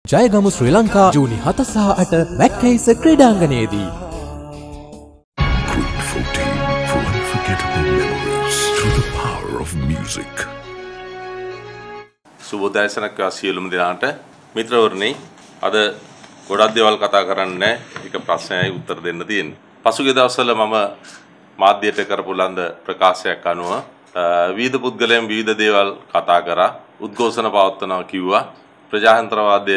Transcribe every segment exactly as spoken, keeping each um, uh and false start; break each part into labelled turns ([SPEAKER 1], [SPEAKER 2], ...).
[SPEAKER 1] ජයගමු ශ්‍රී ලංකා ජූනි හත සහ අට වැක්කේස ක්‍රීඩාංගණයේදී.
[SPEAKER 2] Group fourteen for unforgettable memories through the power of music.
[SPEAKER 3] සුබෝදයසනක් සියලුම දෙනාට මිත්‍රවරුනි, අද ගොඩක් දේවල් කතා කරන්නේ එක ප්‍රශ්නයයි උත්තර දෙන්න තියෙන්නේ. පසුගිය දවස්වල මම මාධ්‍යයට කරපු ලන්ද ප්‍රකාශයක් අනුව විවිධ පුද්ගලයන් විවිධ දේවල් කතා කරා, උද්ඝෝෂණ පවත්වනවා කිව්වා, ප්‍රජාතන්ත්‍රවාදය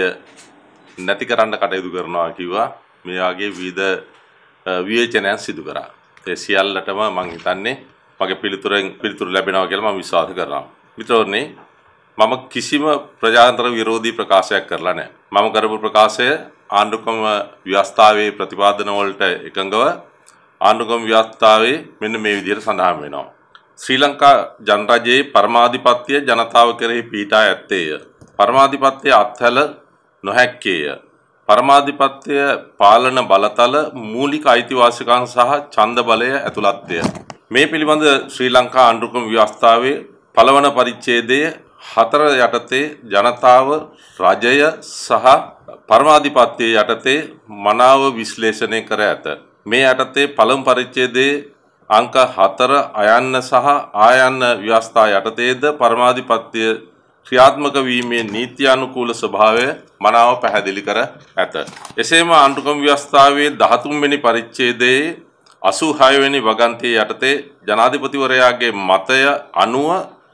[SPEAKER 3] නැති කරන්න කටයුතු කරනවා කිව්වා. මේ වගේ විවිධ විවේචනයන් සිදු කරා. ඒ සියල්ලටම මම හිතන්නේ මගේ පිළිතුරෙන් පිළිතුරු ලැබෙනවා කියලා මම විශ්වාස කරනවා. මිත්‍රවරුනි, මම කිසිම ප්‍රජාතන්ත්‍ර විරෝධී ප්‍රකාශයක් කරලා නැහැ. මම කරපු ප්‍රකාශය ආණ්ඩුක්‍රම ව්‍යවස්ථාවේ ප්‍රතිපාදන වලට එකඟව ආණ්ඩුක්‍රම ව්‍යවස්ථාවේ මෙන්න මේ විදිහට සඳහන් වෙනවා. ශ්‍රී ලංකා ජනරජයේ පරමාධිපත්‍ය ජනතාව කෙරෙහි පීඩා ඇත්තේය. පරමාධිපත්‍ය අත්හැල නොහැක්කේය. පරමාධිපත්‍ය පාලන බලතල මූලික අයිතිවාසිකම් සහ ඡන්ද බලය ඇතුළත්ය. මේ පිළිබඳ ශ්‍රී ලංකා ආණ්ඩුක්‍රම ව්‍යවස්ථාවේ පළවන පරිච්ඡේදයේ හතර යටතේ ජනතාව රජය සහ පරමාධිපත්‍ය යටතේ මනාව විශ්ලේෂණය කර ඇත. මේ යටතේ පළමු පරිච්ඡේදයේ අංක හතර අයන්න සහ ආයන්න ව්‍යවස්ථා යටතේද පරමාධිපත්‍ය ක්‍රියාත්මක වීමේ නීත්‍යානුකූල ස්වභාවය මනාව පැහැදිලි කර ඇත. එසේම ආණ්ඩුක්‍රම ව්‍යවස්ථාවේ දහතුන් වෙනි පරිච්ඡේදයේ අසූ හය වෙනි වගන්තිය යටතේ ජනාධිපතිවරයාගේ මතය අනුව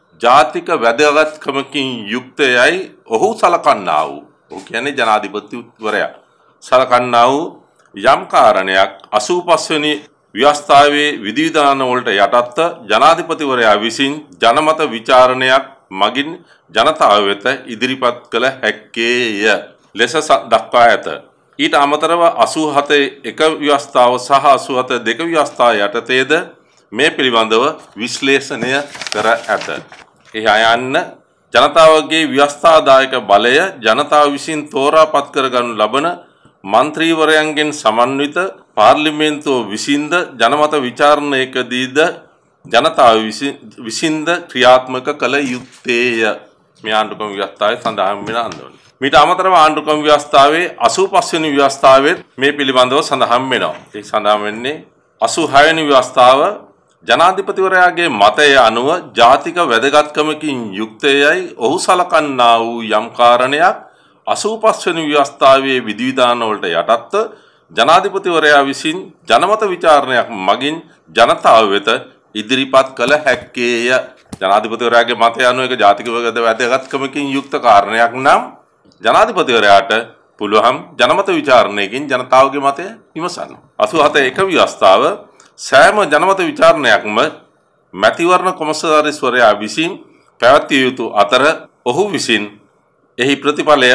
[SPEAKER 3] ජාතික වැදගත්කමකින් යුක්තයයි ඔහු සලකන්නා වූ, ඔහු කියන්නේ ජනාධිපතිවරයා සලකන්නා වූ යම් කාරණයක් අසූ පස් වෙනි ව්‍යවස්ථාවේ විධිවිධාන වලට යටත්ව ජනාධිපතිවරයා විසින් ජනමත විචාරණයක් මගින් ජනතාව වෙත ඉදිරිපත් කළ හැක්කේය ලෙස දක්වා ඇත. ඊට අමතරව අසූ හත එක ව්‍යවස්ථාව සහ අසූ හත දෙක ව්‍යවස්ථාව යටතේද මේ පිළිබඳව විශ්ලේෂණය කර ඇත. එහි අයන්න ජනතාවගේ ව්‍යවස්ථාදායක බලය ජනතාව විසින් තෝරාපත් කරගනු ලබන මන්ත්‍රීවරයන්ගෙන් සමන්විත පාර්ලිමේන්තුව විසින්ද ජනමත විචාරණයකදීද ජනතාව විසින්ද ක්‍රියාත්මක කළ යුත්තේය. මේ ආණ්ඩුක්‍රම ව්‍යවස්ථාවේ සඳහන් වෙන අන්දමට. මීට අමතරව ආණ්ඩුක්‍රම ව්‍යවස්ථාවේ අසූ පස් වෙනි ව්‍යවස්ථාවේ මේ පිළිබඳව සඳහන් වෙනවා. ඒ සඳහන් වෙන්නේ අසූ හය වෙනි ව්‍යවස්ථාව ජනාධිපතිවරයාගේ මතය අනුව ජාතික වැදගත්කමකින් යුක්තයයි ඔහු සලකන්නා වූ යම් කාරණයක් අසූ පස් වෙනි ව්‍යවස්ථාවේ විධිවිධාන වලට යටත්ව ජනාධිපතිවරයා විසින් ජනමත විචාරණයක් මගින් ජනතාව වෙත ඉදිරිපත් කළ හැක්කේය. ජනාධිපතිවරයාගේ මතය අනුව එක ජාතික වැදගත්කමකින් යුක්ත කාරණයක් නම් ජනාධිපතිවරයාට පුළුවන් ජනමත විචාරණයකින් ජනතාවගේ මතය විමසන්න. අසූ හත එක ව්‍යවස්ථාව සෑම ජනමත විචාරණයක්ම මැතිවරණ කොමසාරිස්වරයා විසින් පැවැත්විය යුතු අතර ඔහු විසින් එහි ප්‍රතිඵලය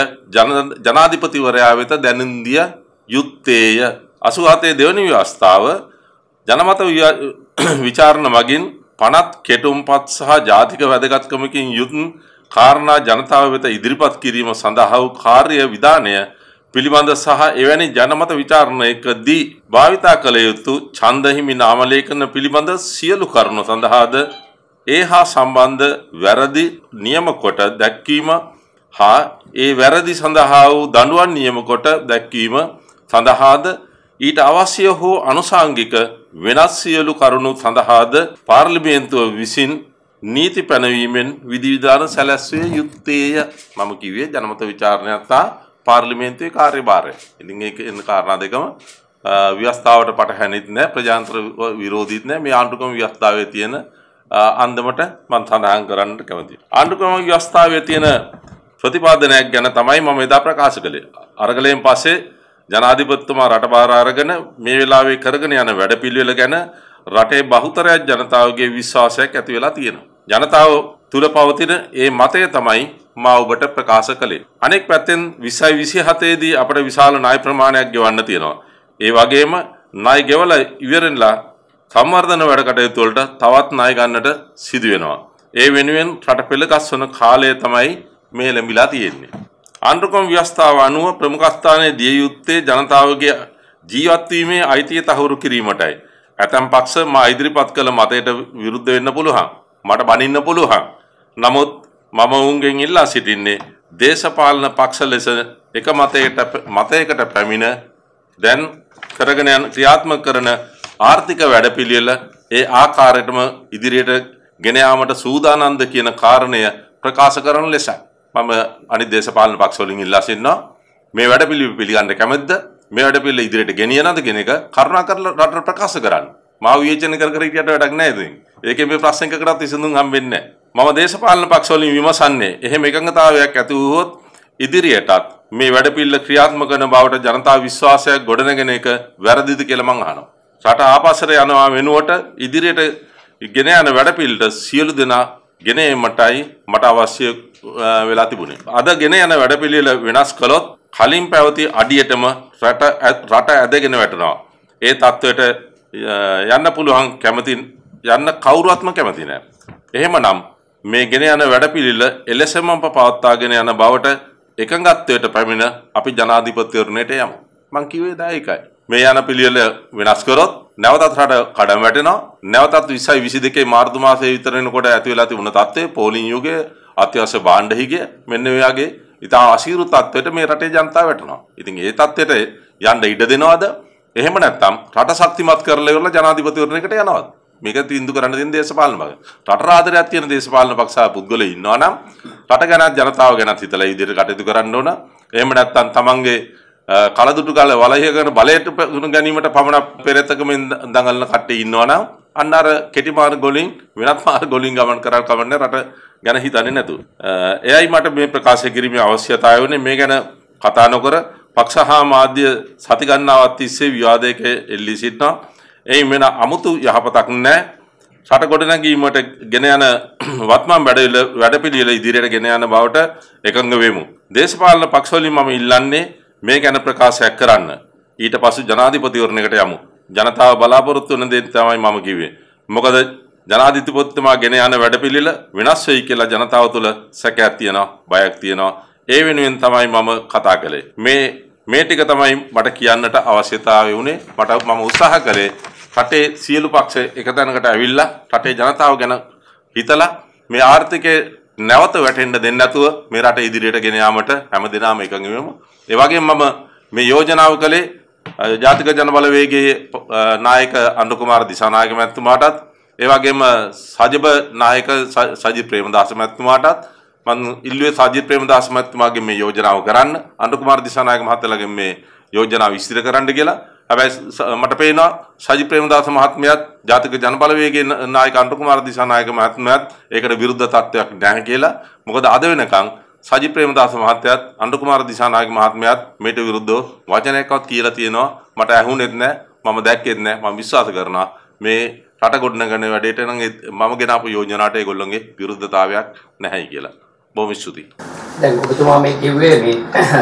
[SPEAKER 3] ජනාධිපතිවරයා වෙත දැනුම් දිය යුත්තේය. අසූ හතේ දෙවැනි ව්‍යවස්ථාව ජනමත විචාරණ මගින් පනත් කෙටුම්පත් සහ ජාතික වැදගත්කමකින් යුත් කාරණා ජනතාව වෙත ඉදිරිපත් කිරීම සඳහා වූ කාර්ය විධානය පිළිබඳ සහ එවැනි ජනමත විචාරණයකදී භාවිතා කළ යුතු ඡන්ද හිමි නාමලේඛන පිළිබඳ සියලු කරුණු සඳහාද ඒ හා සම්බන්ධ වැරදි නියම කොට දැක්වීම හා ඒ වැරදි සඳහා වූ දඬුවම් නියම කොට දැක්වීම සඳහාද ඊට අවශ්‍ය හෝ අනුසාංගික වෙනස් සියලු කරුණු සඳහාද පාර්ලිමේන්තුව විසින් නීති පැනවීමෙන් විධිවිධාන සැලැස්විය යුත්තේය. මම කිව්වේ ජනමත විචාරණයක් තා පාර්ලිමේන්තුවේ කාර්යභාරය. ඉතින් ඒක එන්න කාරණා දෙකම ව්‍යවස්ථාවට පටහැනිත් නැහැ, ප්‍රජාතන්ත්‍ර විරෝධීත් නැහැ. මේ ආණ්ඩුක්‍රම ව්‍යවස්ථාවේ තියෙන අන්දමට මම සඳහන් කරන්න කැමතියි. ආණ්ඩුක්‍රම ව්‍යවස්ථාවේ තියෙන ප්‍රතිපාදනයක් ගැන තමයි මම එදා ප්‍රකාශ කළේ. අරගලයෙන් පස්සේ ජනාධිපතිතුමා රටබාර අරගෙන මේ වෙලාවේ කරගෙන යන වැඩපිළිවෙල ගැන රටේ බහුතරයක් ජනතාවගේ විශ්වාසයක් ඇති වෙලා තියෙනවා. ජනතාව තුල පවතින ඒ මතය තමයි මා ඔබට ප්‍රකාශ කළේ. අනෙක් පැත්තෙන් විස්සයි විසිහතේ දී අපිට විශාල ණය ප්‍රමාණයක් ගෙවන්න තියෙනවා. ඒ වගේම ණය ගෙවලා ඉවරෙන්ලා සංවර්ධන වැඩ කටයුතු වලට තවත් ණය ගන්නට සිදු වෙනවා. ඒ වෙනුවෙන් රට පෙළගස්වන කාලය තමයි මේ ලැබිලා තියෙන්නේ. ආණ්ඩුක්‍රම ව්‍යවස්ථාව අනුව ප්‍රමුඛ ස්ථානයේ දිය යුත්තේ ජනතාවගේ ජීවත් වීමේ අයිතිය තහවුරු කිරීමටයි. ඇතැම් පක්ෂ මා ඉදිරිපත් කළ මතයට විරුද්ධ වෙන්න පුළුවන්. මට බනින්න පුළුවන්. නමුත් මම උන්ගෙන් ඉල්ලා සිටින්නේ දේශපාලන පක්ෂ ලෙස එක මතයකට මතයකට පැමිණ දැන් කරගෙන යන ක්‍රියාත්මක කරන ආර්ථික වැඩපිළිවෙල ඒ ආකාරයටම ඉදිරියට ගෙන යාමට සූදානම්ද කියන කාරණය ප්‍රකාශ කරන ලෙස මම අනිත් දේශපාලන පක්ෂ වලින් ඉල්ලා සිටිනවා මේ වැඩපිළිවෙල පිළිගන්න කැමැද්ද මේ වැඩපිළිවෙල ඉදිරියට ගෙනියනද කියන එක කරුණාකරලා රටට ප්‍රකාශ කරන්න. මාව විවේචන කර කර හිටියට වැඩක් නැහැ ඉතින්. ඒකේ මේ ප්‍රශ්නයකටත් විසඳුම් හම්බෙන්නේ නැහැ. මම දේශපාලන පක්ෂ වලින් විමසන්නේ එහෙම එකඟතාවයක් ඇති වුවොත් ඉදිරියටත් මේ වැඩපිළිවෙල ක්‍රියාත්මක කරන බවට ජනතා විශ්වාසයක් ගොඩනගෙන එක වැරදිද කියලා මම අහනවා. රට ආපස්සට යනවා වෙනුවට ඉදිරියට ගෙන යන වැඩපිළිවෙලට සියලු දෙනා ගෙන ඒමටයි මට අවශ්‍ය වෙලා තිබුණේ. අද ගෙන යන වැඩපිළිවෙල වෙනස් කළොත් කලින් පැවති අඩියටම රට රට ඇදගෙන වැටෙනවා. ඒ තත්වයට යන්න පුළුවන් කැමති යන්න කවුරුවත්ම කැමති නැහැ. එහෙමනම් මේ ගෙන යන වැඩපිළිවෙල එලෙසම පවත්වාගෙන යන බවට එකඟත්වයට පැමිණ අපි ජනාධිපතිවරණයට යමු. මං කිව්වේ ඒකයි. මේ යන පිළිවෙල වෙනස් කරොත් නැවතත් රට කඩම් වැටෙනවා. නැවතත් විසයි විසි දෙකේ මාර්තු මාසයේ විතර වෙනකොට ඇති වෙලා තිබුණ තත්ත්වය පෝලිං යුගයේ අත්‍යවශ්‍ය භාණ්ඩ හිගය මෙන්න මේ වගේ ඉතා අසීරු තත්ත්වයට මේ රටේ ජනතාව වැටෙනවා. ඉතින් ඒ තත්ත්වයට යන්න ඉඩ දෙනවද? එහෙම නැත්නම් රට ශක්තිමත් කරලා ඉවරලා ජනාධිපතිවරණයකට යනවද? මේක තීන්දුව කරන්න දෙන දේශපාලන භාගය. රට ආදරයක් තියෙන දේශපාලන පක්ෂ පුද්ගලයෝ ඉන්නවා නම් රට ගැන ජනතාව ගැන හිතලා ඉදිරියට කටයුතු කරන්න ඕන. එහෙම නැත්නම් තමන්ගේ කලදුටු කාල වලහියගෙන බලයට ගැනීමට පමණ පෙරතකමින් දඟලන කට්ටිය ඉන්නවා නම් අන්න අර කෙටි මාර්ග වලින් වෙනත් මාර්ග වලින් ගමන් කරලා කවන්නේ රට ගැන හිතන්නේ නැතුව. එයයි මට මේ ප්‍රකාශ කිරීමේ අවශ්‍යතාවය වුණේ. මේ ගැන කතා නොකර පක්ෂ හා මාධ්‍ය සති ගණනාවක් තිස්සේ විවාදයක එල්ලී සිටිනවා. එයි මෙන්න අමුතු යහපතක් නැහැ. රට ගොඩනැගීමට ගෙන යන වත්මන් වැඩපිළිවෙල ඉදිරියට ගෙන යන බවට එකඟ වෙමු. දේශපාලන පක්ෂ වලින් මම ඉල්ලන්නේ මේ ගැන ප්‍රකාශයක් කරන්න. ඊට පස්සේ ජනාධිපතිවරණයකට යමු. ජනතාව බලාපොරොත්තු වෙන දේ තමයි මම කිව්වේ. මොකද ජනාධිපතිතුමා ගෙන යන වැඩපිළිවෙල වෙනස් වෙයි කියලා ජනතාව තුළ සැකයක් තියෙනවා, බයක් තියෙනවා. ඒ වෙනුවෙන් තමයි මම කතා කළේ. මේ මේ ටික තමයි මට කියන්නට අවශ්‍යතාවය වුණේ. මට මම උත්සාහ කළේ රටේ සියලු පක්ෂ එක තැනකට ඇවිල්ලා රටේ ජනතාව ගැන හිතලා මේ ආර්ථිකයේ නැවත වැටෙන්න දෙන්නේ නැතුව මේ රට ඉදිරියට ගෙන යාමට හැමදෙනාම එකඟ වෙමු. ඒ වගේම මම මේ යෝජනාව කළේ ජාතික ජනබලවේගයේ නායක අනුර කුමාර දිසානායක මැතිතුමාටත් ඒ වගේම සජිබ නායක සජිත් ප්‍රේමදාස මැතිතුමාටත් මම ඉල්ලුවේ සජිත් ප්‍රේමදාස මැතිතුමාගේ මේ යෝජනාව කරන්න අනුර කුමාර දිසානායක මහත්තයාගේ මේ යෝජනාව විස්තර කරන්න කියලා. හැබැයි මට පේනවා සජිත් ප්‍රේමදාස මහත්මයාත් ජාතික ජනබලවේගයේ නායක අනුර කුමාර දිසානායක මහත්මයාත් ඒකට විරුද්ධ තත්ත්වයක් නැහැ කියලා. මොකද අද වෙනකන් සජිත් ප්‍රේමදාස මහත්තයාත් අනුර කුමාර දිසානායක මහත්මයාත් මේට විරුද්ධව වචනයක්වත් කියලා තියෙනවා. මට ඇහුනේත් නැහැ, මම දැක්කේත් නැහැ. මම විශ්වාස කරනවා මේ රට ගොඩනගන වැඩේට නම් මම ගෙන ආපු යෝජනාවට ඒගොල්ලෝගේ විරුද්ධතාවයක් නැහැයි කියලා. බොහොම ස්තුතියි.
[SPEAKER 4] දැන් ඔබතුමා මේ කිව්වේ මේ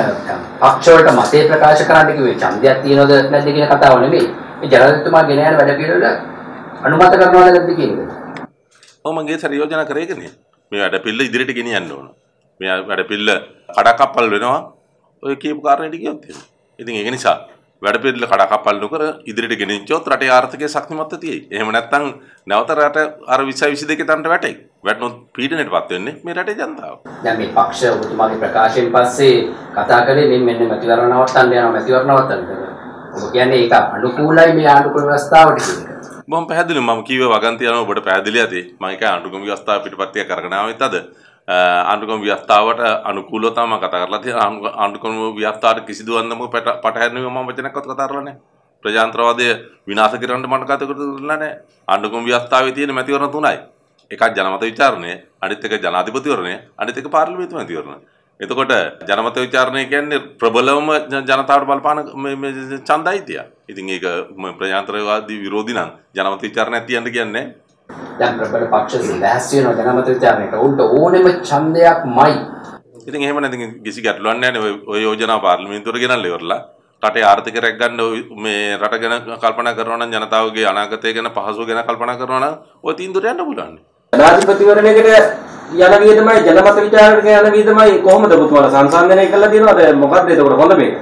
[SPEAKER 4] පක්ෂ වලට මතය ප්‍රකාශ කරන්න කිව්වේ ඡන්දයක් තියනවද නැද්ද කියන කතාව නෙමෙයි. මේ ජනාධිපතිතුමා ගෙන යන වැඩ පිළිවෙල අනුමත කරනවද නැද්ද කියන එක.
[SPEAKER 3] ඔව් මම ගේ සරි යෝජනා කරේකනේ. මේ වැඩ පිළිවෙල ඉදිරියට ගෙනියන්න ඕන. මේ වැඩ පිළිවෙල කඩකප්පල් වෙනවා. ඔය කියපු කාරණේට කියොත් එහෙම. ඉතින් ඒක නිසා වැඩ පිළිවෙල කඩකප්පල් නොකර ඉදිරියට ගෙනිච්චොත් රටේ ආර්ථිකය ශක්තිමත්ව තියෙයි. එහෙම නැත්නම් නැවත රට අර විසයි විසි දෙකේ තනට වැටෙයි. වැටුනොත් පීඩනයටපත් වෙන්නේ මේ රටේ ජනතාව.
[SPEAKER 4] දැන් මේ පක්ෂ ඔබතුමාගේ ප්‍රකාශයෙන් පස්සේ කතා කරේ මේ මෙන්න මැතිවරණ නවත්තන්න යනවා මැතිවරණ නවත්තන්න. ඔබ කියන්නේ ඒක අනුකූලයි මේ ආණ්ඩුක්‍රම ව්‍යවස්ථාවට කියන එක.
[SPEAKER 3] මම පැහැදිලිව මම කිව්වේ වගන්ති යනවා ඔබට පැහැදිලි ඇති. මම ඒක ආණ්ඩුක්‍රම ව්‍යවස්ථාව පිටපත්තිය කරගෙන ආවෙත් අද. ආණ්ඩුක්‍රම ව්‍යවස්ථාවට අනුකූලව තමයි කතා කරලා තියෙන්නේ. ආණ්ඩුක්‍රම ව්‍යවස්ථාවට කිසිදු අන්දමක පටහැරෙන්නේ මම වචනයක්වත් කතා කරලා නැහැ. ප්‍රජාතන්ත්‍රවාදය විනාශ කරන්න මට කතා කරලා නැහැ. ආණ්ඩුක්‍රම ව්‍යවස්ථාවේ තියෙන මැතිවරණ තුනයි. එකක් ජනමත විචාරණය, අනිත් එක ජනාධිපතිවරණය, අනිත් එක පාර්ලිමේන්තු මැතිවරණ. එතකොට ජනමත විචාරණය කියන්නේ ප්‍රබලවම ජනතාවට බලපාන මේ ඡන්දයිතිය. ඉතින් ඒක ප්‍රජාතන්ත්‍රවාදී විරෝධී නම් ජනමත විචාරණයක් තියන්න කියන්නේ
[SPEAKER 4] දැන් ප්‍රබල පක්ෂ ලෑස්ති වෙනවා ජනමත විචාරණයට. උන්ට ඕනෙම ඡන්දයක්මයි.
[SPEAKER 3] ඉතින් එහෙම නැතිනම් කිසි ගැටලුවක් නැහැ නේ. ඔය යෝජනා පාර්ලිමේන්තුවට ගෙනල්ලා ඉවරලා රටේ ආර්ථිකය රැක ගන්න මේ රට ගැන කල්පනා කරනවා නම් ජනතාවගේ අනාගතය ගැන පහසුව ගැන කල්පනා කරනවා නම් ඔය තීන්දුවට යන්න පුළුවන්.
[SPEAKER 5] ජනාධිපතිවරණයකට යන විදිහමයි ජනමත විචාරණයකට යන විදිහමයි කොහොමද ඔබතුමාලා සංසන්දනය කළා දිනවද මොකද්ද ඒකට හොඳ මේක?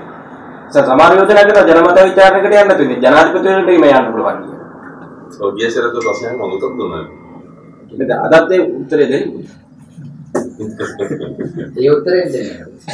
[SPEAKER 5] සමහර යෝජනා කරලා ජනමත විචාරණයකට යන්න තුනේ ජනාධිපතිවරණයට මේ යන්න පුළුවන් කියලා. ඔය ගියසරත ප්‍රශ්නයක් මම උත්තර දුන්නා. නේද? අදත් ඒ උත්තරේ දෙන්නේ.
[SPEAKER 4] ඒ උත්තරේ දෙන්න.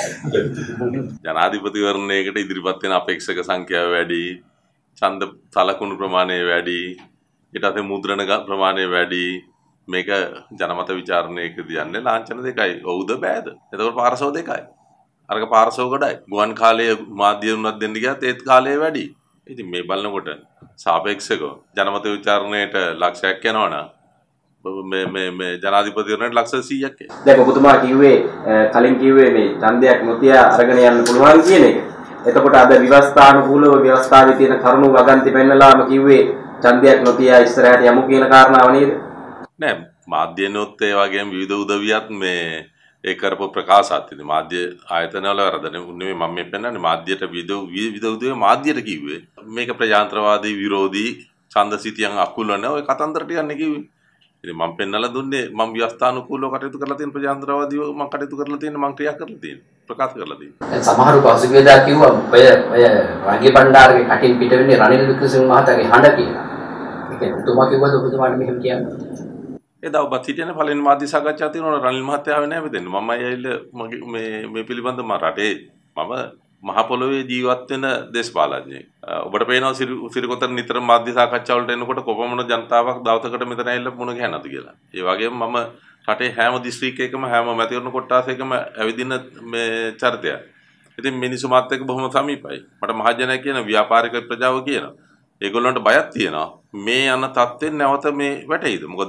[SPEAKER 3] ජනාධිපතිවරණයකට ඉදිරිපත් වෙන අපේක්ෂක සංඛ්‍යාව වැඩි, ඡන්ද සලකුණු ප්‍රමාණය වැඩි, ඊට පස්සේ මුද්‍රණ ප්‍රමාණය වැඩි. මේක ජනමත විචාරණයකදී යන්නේ ලාංඡන දෙකයි. ඔව්ද බෑද? එතකොට පාරසව දෙකයි. අරක පාරසව ගොඩයි. ගුවන් කාලයේ මාධ්‍ය උනත් දෙන්න ගියත් ඒත් කාලය වැඩි. ඉතින් මේ බලනකොට සාපේක්ෂව ජනමත විචාරණයට ලක්ෂයක් යනවනම් මේ මේ මේ ජනාධිපතිවරණයට ලක්ෂ සීයක් යනවා.
[SPEAKER 5] දැන් ඔබතුමා කිව්වේ කලින් කිව්වේ මේ ඡන්දයක් නොතියා අරගෙන යන්න පුළුවන් කියන එක. එතකොට අද ව්‍යවස්ථානුකූලව ව්‍යවස්ථාවේ තියෙන කරුණු වගන්ති පෙන්නලාම කිව්වේ ඡන්දයක් නොතියා ඉස්සරහට යමු කියන කාරණාව නේද?
[SPEAKER 3] නෑ මාධ්‍යනොත් ඒ වගේම විවිධ උදවියත් මේ ඒ කරපු ප්‍රකාශات ඉතින් මාධ්‍ය ආයතනවල වරද නෙමෙයි මම මේ පෙන්නන්නේ මාධ්‍යයට විවිධ විවිධ උදවිය මාධ්‍යයට කිව්වේ මේක ප්‍රජාතන්ත්‍රවාදී විරෝධී ඡන්දසිතියන් අකුලන ඔය කතන්දර ටිකන්නේ කිව්වේ. ඉතින් මම පෙන්නලා දුන්නේ මම ව්‍යවස්ථානුකූලව කටයුතු කරලා තියෙන ප්‍රජාතන්ත්‍රවාදීව මම කටයුතු කරලා තියෙන මම ක්‍රියා කරලා තියෙන ප්‍රකාශ කරලා තියෙන.
[SPEAKER 4] දැන් සමහරු පසුගියදා කිව්වා ඔය ඔය රාජ්‍ය බණ්ඩාරගේ කටින් පිට වෙන්නේ රනිල් වික්‍රමසිංහ මහතාගේ හඬ කියලා. ඒ කියන්නේ ඔබතුමා කිව්වද ඔබතුමාට මෙහෙම කියන්නේ?
[SPEAKER 3] එදා ඔබත් හිටියනේ පළවෙනි මාධ්‍ය සාකච්ඡාව තියෙනවා රනිල් මහත්තයා ආවේ නැහැ මෙතෙන්. මම ඇවිල්ලා මගේ මේ මේ පිළිබඳව මම රටේ මම මහ පොළොවේ ජීවත් වෙන දේශපාලඥයෙක්. ඔබට පේනවා සිරිකොතර නිතර මාධ්‍ය සාකච්ඡා වලට එනකොට කොපමණ ජනතාවක් දවසකට මෙතන ඇවිල්ලා මුණ ගැහෙනවද කියලා. ඒ වගේම මම රටේ හැම දිස්ත්‍රික්කයකම හැම මැතිවරණ කොට්ටාසයකම ඇවිදින මේ චරිතයක්. ඉතින් මිනිස්සු මාත් එක්ක බොහොම සමීපයි. මට මහජනයා කියන ව්‍යාපාරික ප්‍රජාව කියන. ඒගොල්ලන්ට බයක් තියෙනවා. මේ යන තත්ත්වෙන් නැවත මේ වැටෙයිද? මොකද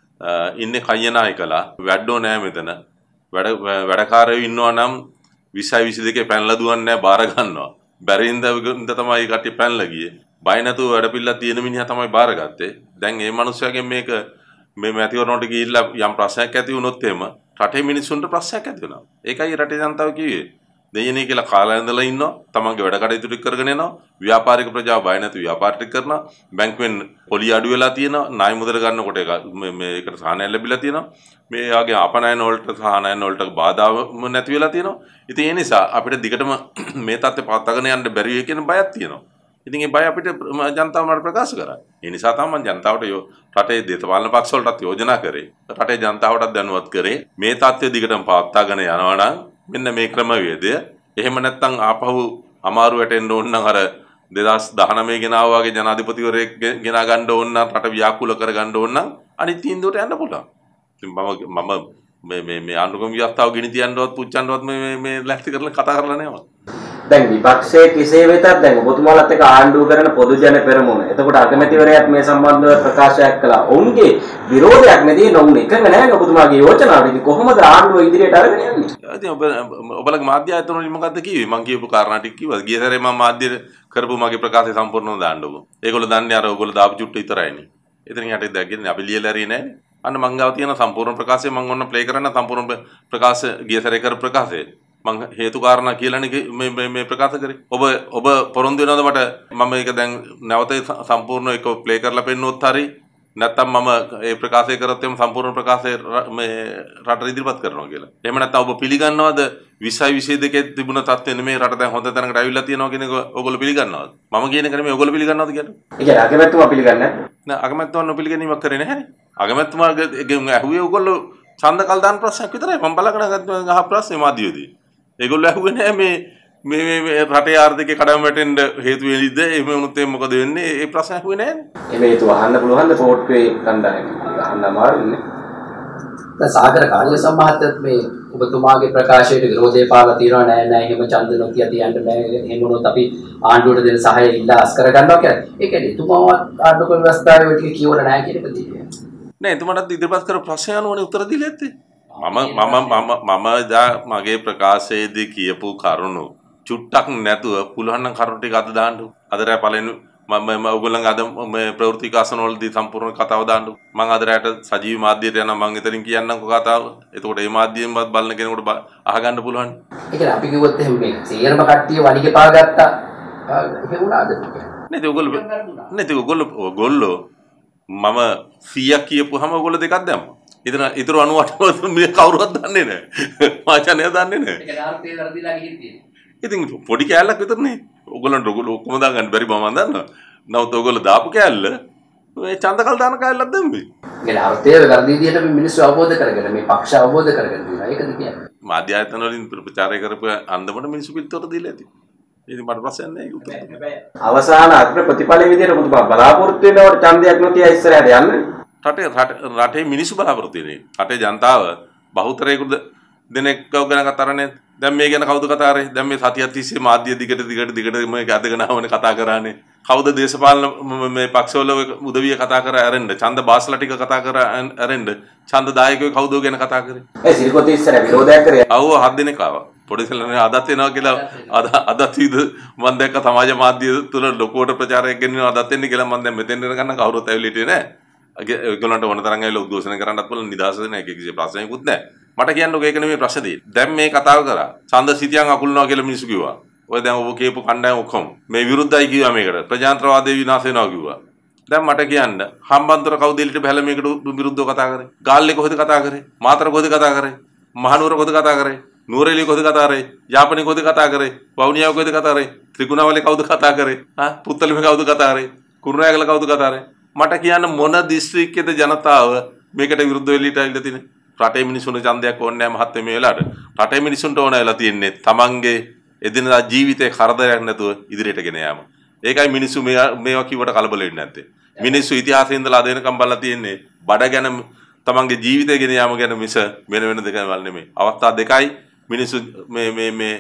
[SPEAKER 3] ඉන්නේ කයනායකලා වැඩෝ නෑ මෙතන. වැඩ වැඩකාරයෝ ඉන්නවා නම් විසයි විසි දෙකේ පැනලා දුවන්නේ නැහැ බාර ගන්නවා. බැරින්ද ඉඳ තමයි කට්ටිය පැනලා ගියේ. බය නැතුව වැඩ පිළිලා තියෙන මිනිහා තමයි බාරගත්තේ. දැන් මේ මිනිස්සයාගෙන් මේක මේ මැතිවරණයට ගිහිල්ලා යම් ප්‍රශ්නයක් ඇති වුණොත් එහෙම රටේ මිනිස්සුන්ට ප්‍රශ්නයක් ඇති වෙනවා. ඒකයි රටේ ජනතාව කිව්වේ. දෙයනේ කියලා කාලා ඉඳලා ඉන්නවා. තමන්ගේ වැඩ කටයුතු ටික කරගෙන යනවා. ව්‍යාපාරික ප්‍රජාව බය නැතුව ව්‍යාපාර ටික කරනවා. බැංකුවෙන් පොලි අඩු වෙලා තියෙනවා. ණය මුදල් ගන්නකොට ඒක මේ මේකට සහනයක් ලැබිලා තියෙනවා. මේ වගේ අපනයන වලට සහනයන වලට බාධා නැති වෙලා තියෙනවා. ඉතින් ඒ නිසා අපිට දිගටම මේ තත්ත්වය පවත්වාගෙන යන්න බැරි වෙයි කියන බයක් තියෙනවා. ඉතින් ඒ බය අපිට ජනතාව මට ප්‍රකාශ කරා. ඒ නිසා තමයි මම ජනතාවට රටේ දේශපාලන පක්ෂ වලටත් යෝජනා කරේ. රටේ ජනතාවටත් දැනුවත් කරේ. මේ තත්ත්වය දිගටම පවත්වාගෙන යනවා නම් මෙන්න මේ ක්‍රමවේදය. එහෙම නැත්නම් ආපහු අමාරු වැටෙන්න ඕන නම් අර දෙදාස් දහනවය ගෙනාවා වගේ ජනාධිපතිවරයෙක් ගෙනා ගන්න ඕන නම් රට ව්‍යාකූල කර ගන්න ඕන නම් අනිත් තීන්දුවට යන්න පුළුවන්. ඉතින් මම මම මේ මේ මේ ආණ්ඩුක්‍රම ව්‍යවස්ථාව ගෙනි තියන්නවත් පුච්චන්නවත් මේ මේ ලැස්ති කරලා කතා කරලා නැහැ.
[SPEAKER 5] දැන් විපක්ෂයේ කෙසේ වෙතත් දැන් ඔබතුමාලත් එක්ක ආණ්ඩුව කරන පොදු ජන පෙරමුණ. එතකොට අගමැතිවරයාත් මේ සම්බන්ධව ප්‍රකාශයක් කළා. ඔවුන්ගේ විරෝධයක් නැදී නොවුන එකඟ නැහැ ඔබතුමාගේ යෝජනාවට. ඉතින් කොහොමද ආණ්ඩුව ඉදිරියට අරගෙන යන්නේ?
[SPEAKER 3] ඉතින් ඔබ ඔබලගේ මාධ්‍ය ආයතන වලින් මොකද්ද කිව්වේ? මම කියපු කාරණා ටික කිව්වා. ගිය සැරේ මම මාධ්‍ය කරපු මගේ ප්‍රකාශය සම්පූර්ණව දාන්නකො. ඒගොල්ලෝ දන්නේ අර ඔයගොල්ලෝ දාපු චුට්ට විතරයිනේ. එතනින් යටේ දැක්කේ අපි ලියලා හරි නැහැ. අන්න මං ගාව තියෙන සම්පූර්ණ ප්‍රකාශය මම ඔන්න ප්ලේ කරන්න සම්පූර්ණ ප්‍රකාශ ගිය සැරේ කරපු ප්‍රකාශය. මං හේතු කාරණා කියලානේ මේ මේ ප්‍රකාශ කරේ. ඔබ ඔබ පොරොන්දු වෙනවද මට මම මේක දැන් නැවත සම්පූර්ණ එක ප්ලේ කරලා පෙන්නුවොත් හරි නැත්නම් මම ඒ ප්‍රකාශය කරොත් එම් සම්පූර්ණ ප්‍රකාශය මේ රට ඉදිරිපත් කරනවා කියලා. එහෙම නැත්නම් ඔබ පිළිගන්නවද විසයි විසි දෙකේ තිබුණ තත්ත්වෙ නෙමෙයි රට දැන් හොඳ තැනකට ඇවිල්ලා තියෙනවා කියන එක ඔයගොල්ලෝ පිළිගන්නවද? මම කියන එක නෙමෙයි ඔයගොල්ලෝ පිළිගන්නවද කියන්නේ?
[SPEAKER 5] ඒ කියන්නේ අගමැතිතුමා පිළිගන්නේ නැහැ.
[SPEAKER 3] නෑ අගමැතිතුමා නොපිළිගැනීමක් කරේ නැහැනේ. අගමැතිතුමාගෙන් ඇහුවේ ඔයගොල්ලෝ ඡන්දකල් දාන ප්‍රශ්නයක් විතරයි. මම බලාගෙන අහ ප්‍රශ්නේ මාධ්‍යයේදී. ඒගොල්ලෝ ඇහුවේ නෑ මේ මේ මේ රටේ ආර්ථිකය කඩම වැටෙන්න හේතු වෙලිද? එහෙම වුණොත් එහෙනම් මොකද වෙන්නේ? ඒ ප්‍රශ්න ඇහුවේ නෑනේ.
[SPEAKER 5] මේ හේතුව අහන්න පුළුවන්ද පොට්ටුවේ කණ්ඩායම? අහන්න අමාරුනේ.
[SPEAKER 4] දැන් සාගර කාර්යසම් මහත්තයත් මේ ඔබතුමාගේ ප්‍රකාශයට විරෝධය පාලා තියෙනවා නෑ නෑ එහෙම ඡන්ද නොතිය තියන්න බෑ. එහෙම වුණොත් අපි ආණ්ඩුවට දෙන සහාය ඉල්ලා අස් කර ගන්නවා කියලා. ඒ කියන්නේ එතුමාවත් ආණ්ඩුක්‍රම ව්‍යවස්ථාවේ ඔය ටික කියවල නෑ කියන එක තියෙනවා.
[SPEAKER 3] නෑ එතුමාට ඉදිරිපත් කරපු ප්‍රශ්න අනුවනේ උත්තර දීලා ඇත්තේ. මම මම මම මම දා මගේ ප්‍රකාශයේදී කියපු කරුණු චුට්ටක් නැතුව පුළුවන් නම් කරුණු ටික අද දාන්න. අද රෑ පළවෙනි මම මම ඔයගොල්ලන් අද මේ ප්‍රවෘත්ති කාසන වලදී සම්පූර්ණ කතාව දාන්න. මම අද රෑට සජීවී මාධ්‍යයට යනවා මම එතනින් කියන්නම්කො කතාව. එතකොට මේ මාධ්‍යයෙන්වත් බලන කෙනෙකුට අහගන්න පුළුවන්.
[SPEAKER 4] ඒ කියන්නේ අපි කිව්වොත් එහෙම මේ සේරම කට්ටිය වලිගේ පාගත්තා. ඒක වුණාද?
[SPEAKER 3] නේද ඔයගොල්ලෝ නේද ඔයගොල්ලෝ ඔයගොල්ලෝ මම සීයක් කියපුවාම ඔයගොල්ලෝ දෙකක් දැම්මා. ඉතින් ඊතර අනූඅට මේ කවුරුවත් දන්නේ නැහැ. මාචානේ දන්නේ නැහැ.
[SPEAKER 4] ඒක ආර්ථිකය වර්ධිලා ගිහින් තියෙනවා.
[SPEAKER 3] ඉතින් පොඩි කෑල්ලක් විතරනේ. ඔයගොල්ලන්ට ඔක්කොම දාගන්න බැරි බව මම දන්නවා. නමුත් ඔයගොල්ලෝ දාපු කෑල්ල මේ ඡන්දකල් දාන කායලක් දැම්මේ.
[SPEAKER 4] ඒ අර්ථය වැරදි විදිහට මේ මිනිස්සු අවබෝධ කරගෙන මේ පක්ෂ අවබෝධ කරගෙන ඉන්නවා. ඒකද කියන්නේ.
[SPEAKER 3] මාධ්‍ය ආයතන වලින් ප්‍රචාරය කරපු අන්දමට මිනිස්සු පිළිතුරු දීලා ඇති. ඉතින් මට ප්‍රශ්නයක් නැහැ ඒක.
[SPEAKER 5] අවසාන අග්‍ර ප්‍රතිඵලයේ විදිහට මුතු බලාපොරොත්තු වෙනවට ඡන්දයක් නොතිය ඉස්සරහට යන්නේ.
[SPEAKER 3] රටේ රටේ මිනිස්සු බලාපොරොත්තු වෙන්නේ. රටේ ජනතාව බහුතරයකට දෙනෙක් ගැන කතා කරන්නේ. දැන් මේ ගැන කවුද කතා කරන්නේ? දැන් මේ සතියක් තිස්සේ මාධ්‍ය දිගට දිගට දිගට මේක අදගෙන ආවනේ කතා කරන්නේ. කවුද දේශපාලන මේ පක්ෂවල උදවිය කතා කර ඇරෙන්න ඡන්ද බාස්ලා ටික කතා කර ඇරෙන්න ඡන්ද දායකයෝ කවුද ගැන කතා කරේ?
[SPEAKER 5] ඒ සිරිකොත් ඉස්සර විරෝධයක් කරේ.
[SPEAKER 3] අවුව හත් දෙනෙක් ආවා. පොඩිසලනේ අදත් එනවා කියලා අද අදත් විද මම දැක්ක සමාජ මාධ්‍ය තුල ලොකුවට ප්‍රචාරයක් ගෙනියනවා අදත් එන්නේ කියලා මම දැන් මෙතෙන් එන ගන්න කවුරුත් ඇවිල්ලා හිටියේ නෑ. ඒගොල්ලන්ට ඕන තරම් ඇවිල්ලා උද්ඝෝෂණ කරන්නත් පුළුවන් නිදහස දෙන එක කිසි ප්‍රශ්නයක්වත් නෑ. මට කියන්නකෝ ඒක නෙමෙයි ප්‍රශ්නේ තියෙන්නේ. දැන් මේ කතාව කරා ඡන්ද සිටියන් අකුල්නවා කියලා මිනිස්සු කිව්වා. ඔය දැන් ඔබ කියපු කණ්ඩායම ඔක්කොම මේ විරුද්ධයි කිව්වා මේකට. ප්‍රජාතන්ත්‍රවාදයේ විනාශ වෙනවා කිව්වා. දැන් මට කියන්න හම්බන්තොට කවුද එලිට බහැලා මේකට විරුද්ධව කතා කරේ? ගාල්ලේ කොහෙද කතා කරේ? මාතර කොහෙද කතා කරේ? මහනුවර කොහෙද කතා කරේ? නූරෙලි කොහෙද කතා කරේ? යාපනයේ කොහෙද කතා කරේ? වවුනියාව කොහෙද කතා කරේ? ත්‍රිකුණාවලේ කවුද කතා කරේ? ආ පුත්තලමේ කවුද කතා කරේ? කුරුණෑගල කවුද කතා කරේ? මට කියන්න මොන දිස්ත්‍රික්කයේද ජනතාව මේකට විරුද්ධ වෙලිට ඇවිල්ලා තියෙන්නේ? රටේ මිනිසුන්ට ඡන්දයක් ඕනේ නැහැ මහත්මයා මේ වෙලාවට. රටේ මිනිසුන්ට ඕන වෙලා තියෙන්නේ තමන්ගේ එදිනදා ජීවිතේ කරදරයක් නැතුව ඉදිරියට ගෙන යාම. ඒකයි මිනිස්සු මේවා කිව්වට කලබල වෙන්නේ නැත්තේ. මිනිස්සු ඉතිහාසයේ ඉඳලා අද වෙනකම් බලලා තියෙන්නේ බඩ ගැන තමන්ගේ ජීවිතය ගෙන යාම ගැන මිස වෙන වෙන දෙයක් නෙමෙයි. අවස්ථා දෙකයි මිනිස්සු මේ මේ මේ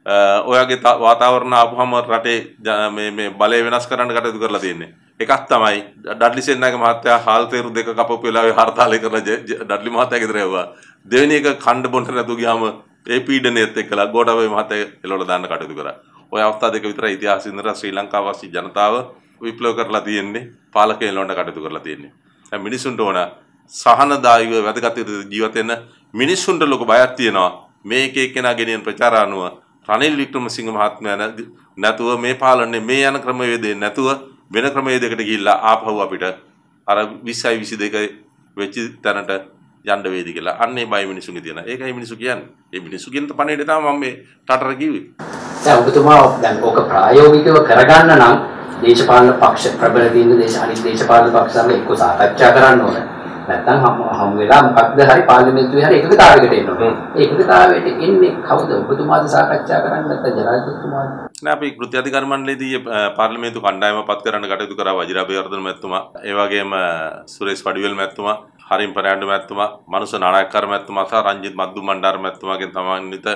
[SPEAKER 3] ඔයගේ වාතාවරණ ආපුවම රටේ මේ මේ බලය වෙනස් කරන්න කටයුතු කරලා තියෙන්නේ. එකක් තමයි ඩඩ්ලි සෙන්නාගේ මහත්තයා හාල් තේරු දෙක කපපු වෙලාවේ හර්තාලේ කරලා ඩඩ්ලි මහත්තයා ගෙදර යවුවා. දෙවෙනි එක ඛණ්ඩ බොන්න නැතුව ගියාම ඒ පීඩනයේත් එක්කලා ගෝඨාභය මහත්තයා එළවල දාන්න කටයුතු කරා. ඔය අවස්ථා දෙක විතරයි ඉතිහාසයේ ඉඳලා ශ්‍රී ලංකාව වාසී ජනතාව විප්ලව කරලා තියෙන්නේ. පාලකයන් එළවන්න කටයුතු කරලා තියෙන්නේ. දැන් මිනිසුන්ට ඕන සහනදායීව වැදගත් ජීවිත වෙන මිනිසුන්ට ලොකු බයක් තියෙනවා. මේ එක එක්කෙනා ගෙනියන ප්‍රචාර අනුව රනිල් වික්‍රමසිංහ මහත්මයා නැතුව මේ පාලනේ මේ යන ක්‍රමවේදේ නැතුව වෙන ක්‍රමවේදයකට ගිහිල්ලා ආපහු අපිට අර විස්සයි විසි දෙකයි වෙච්ච තැනට යන්න වේවි කියලා. අන්නේ බය මිනිසුන්ගේ තියෙන. ඒකයි මිනිසු කියන්නේ. ඒ මිනිසු කියන පණේට තමයි මම මේ රටට කිව්වේ.
[SPEAKER 4] දැන් ඔබතුමා දැන් ඕක ප්‍රායෝගිකව කරගන්න නම් දේශපාලන පක්ෂ ප්‍රබල දින දේශ අනිත් දේශපාලන පක්ෂවල එක්ක සාකච්ඡා කරන්න ඕනේ. නැත්නම් හම් හම් වෙලා මොකක්ද හරි පාර්ලිමේන්තුවේ හරි එකකතාවයකට එන්න ඕනේ. ඒ එකකතාවයට එන්නේ කවුද? ඔබතුමාද සාකච්ඡා කරන්නේ නැත්නම් ජනාධිපතිතුමාද?
[SPEAKER 3] නෑ අපි කෘත්‍ය අධිකාරි මණ්ඩලයේදී පාර්ලිමේන්තු කණ්ඩායම පත් කරන්න කටයුතු කරා වජිරාභයවර්ධන මැතිතුමා, ඒ වගේම සුරේෂ් පඩිවෙල් මැතිතුමා, හරිම් පරාණ්ඩු මැතිතුමා, මනුෂ්‍ය නායකකාර මැතිතුමා සහ රංජිත් මද්දු මණ්ඩාර මැතිතුමාගෙන් සමන්විත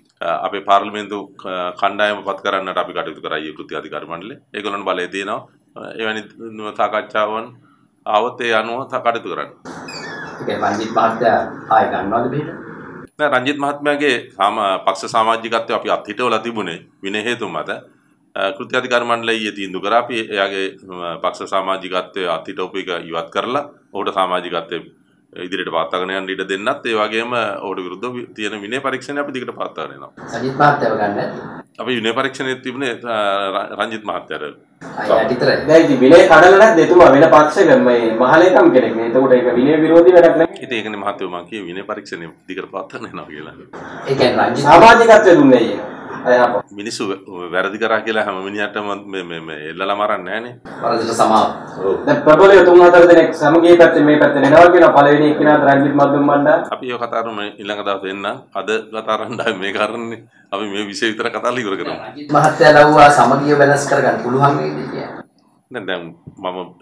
[SPEAKER 3] අපේ පාර්ලිමේන්තු කණ්ඩායම පත් කරන්නට අපි කටයුතු කරා ඊ කෘත්‍ය අධිකාරි මණ්ඩලය. ඒගොල්ලන් බලය තියෙනවා. එවැනි සාකච්ඡාවන් ආවොත් ඒ අනුව කටයුතු කරන්න.
[SPEAKER 4] ඒ රංජිත් මහත්තයා ආය ගන්නවද මෙහෙට?
[SPEAKER 3] නෑ රංජිත් මහත්මයාගේ පක්ෂ සමාජිකත්වය අපි අත්හිටවලා තිබුණේ විනය හේතු මත. කෘත්‍ය අධිකාරි මණ්ඩලයේ තීන්දුව කරා අපි එයාගේ පක්ෂ සමාජිකත්වය අත්හිටවපු එක ඉවත් කරලා ඔහුට සමාජිකත්වය ඉදිරියට පවත්වාගෙන යන්න ඉඩ දෙන්නත් ඒ වගේම ඔහුට විරුද්ධව තියෙන විනය පරීක්ෂණය අපි දිගට පවත්වාගෙන යනවා.
[SPEAKER 4] රංජිත් මහත්තයාව ගන්නද?
[SPEAKER 3] අපි විනය පරීක්ෂණයේ තිබුණේ රංජිත් මහත්තයාට.
[SPEAKER 4] ආයෙත් විතරයි.
[SPEAKER 5] දැන් ඉතින් විනය කඩලා නැද්ද එතුමා වෙන පක්ෂයක මේ මහලේකම් කෙනෙක් නේ. එතකොට ඒක විනය විරෝධී වැඩක් නෙමෙයි.
[SPEAKER 3] ඉතින් ඒකනේ මහත්තයෝ මම කියේ විනය පරීක්ෂණය දිගට පවත්වාගෙන යනවා කියලා.
[SPEAKER 4] ඒ කියන්නේ රංජිත්
[SPEAKER 5] සමාජිකත්වය දුන්නේ අයියේ.
[SPEAKER 3] මිනිස්සු වැරදි කරා කියලා හැම මිනිහටම මේ මේ මේ එල්ලලා මරන්නේ නැහනේ.
[SPEAKER 4] වරදට සමාව.
[SPEAKER 5] ඔව්. දැන් ප්‍රබලය තුන් හතර දෙනෙක් සමගිය පැත්තේ මේ පැත්තේ එනවා කියන පළවෙනි එක්කිනාත් රංජිත් මද්දුම් මණ්ඩා.
[SPEAKER 3] අපි ඒක කතා කරමු ඊළඟ දවසේ එන්න. අද කතා කරන්න මේ කාරණේ අපි මේ විෂය විතර කතා කරලා ඉවර කරමු.
[SPEAKER 4] රංජිත් මහත්තයා ලව්වා සමගිය වෙනස් කරගන්න පුළුවන් වේද කියන්නේ.
[SPEAKER 3] දැන් දැන් මම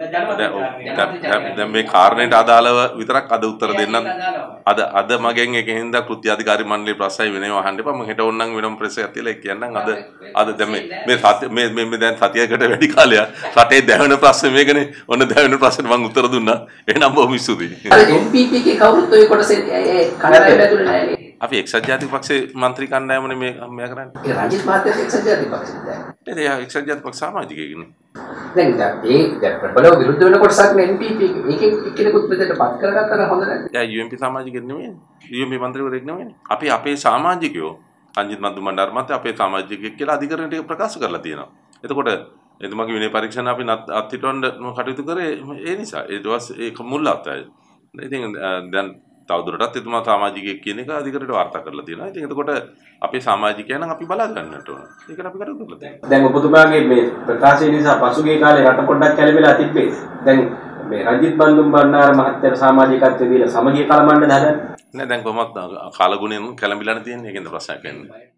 [SPEAKER 3] දැන් මේ කාරණේට අදාළව විතරක් අද උත්තර දෙන්නම්. අද අද මගෙන් එකෙන්ද කෘත්‍ය අධිකාරි මණ්ඩලයේ ප්‍රශ්නයි වෙනව අහන්න එපා. මම හෙට ඕනනම් වෙනම ප්‍රෙස් එකක් තියලා කියන්නම්. අද අද දැන් මේ මේ සත්‍ය මේ මේ දැන් සතියකට වැඩි කාලයක් රටේ දැවෙන ප්‍රශ්න මේකනේ. ඔන්න දැවෙන ප්‍රශ්නෙට මම උත්තර දුන්නා. එහෙනම් බොහොම ස්තුතියි.
[SPEAKER 4] අර එම් පී පී කේ කවුරුත් ඔය කොටසේ ඒ කණ්ඩායම ඇතුලේ නැහැ නේ.
[SPEAKER 3] අපි එක්සත් ජාතික පක්ෂයේ മന്ത്രി කණ්ඩායමනේ මේ මෙයා කරන්නේ.
[SPEAKER 4] ඒ රංජිත් මහත්තයා එක්සත් ජාතික පක්ෂයේ දැන්.
[SPEAKER 3] ඒ එක්සත් ජාතික පක්ෂ සමාජිකයෙක්නේ.
[SPEAKER 4] දැන් ඒ දැන් ප්‍රබලව විරුද්ධ වෙන කොටසක් නේ එම් පී පී එකෙන් එක්කෙනෙකුත් මෙතනට පත් කරගත්තා නම් හොඳ නැහැ.
[SPEAKER 3] එයා යූ එම් පී සමාජිකයෙක් නෙමෙයි. යූ එම් පී මන්ත්‍රීවරයෙක් නෙමෙයි. අපි අපේ සමාජිකයෝ රංජිත් මද්දු මණ්ඩාර මහත්තයා අපේ සමාජිකයෙක් කියලා අධිකරණයට ප්‍රකාශ කරලා තියෙනවා. එතකොට එතුමාගේ විනය පරීක්ෂණ අපි අත්හිටවන්න කටයුතු කරේ ඒ නිසා. ඊට පස්සේ ඒක මුල් අවස්ථාවේ. ඉතින් දැන් තවදුරටත් එතුමා සමාජිකයෙක් කියන එක අධිකරණයට වාර්තා කරලා තියෙනවා. ඉතින් එතකොට අපේ සමාජිකයන් නම් අපි බලා ගන්නට ඕන. ඒකට අපි කටයුතු කරලා තියෙනවා.
[SPEAKER 5] දැන් ඔබතුමාගේ මේ ප්‍රකාශය නිසා පසුගිය කාලේ රට පොඩ්ඩක් කැළඹිලා තිබ්බේ. දැන් මේ රජිත් බන්දුම් බණ්ඩාර මහත්තයාට සමාජිකත්වයේ දීලා සමගිය කලමණ්ඩ දාලා
[SPEAKER 3] නෑ දැන් කොහොමද කාලගුණයෙන් කැළඹිලානේ තියෙන්නේ. ඒකෙන්ද ප්‍රශ්නයක් වෙන්නේ.